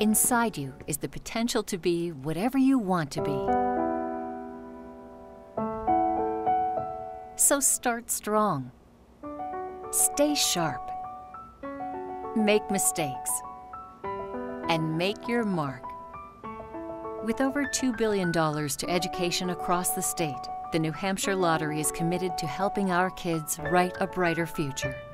Inside you is the potential to be whatever you want to be. So start strong. Stay sharp. Make mistakes. And make your mark. With over $2 billion to education across the state, the New Hampshire Lottery is committed to helping our kids write a brighter future.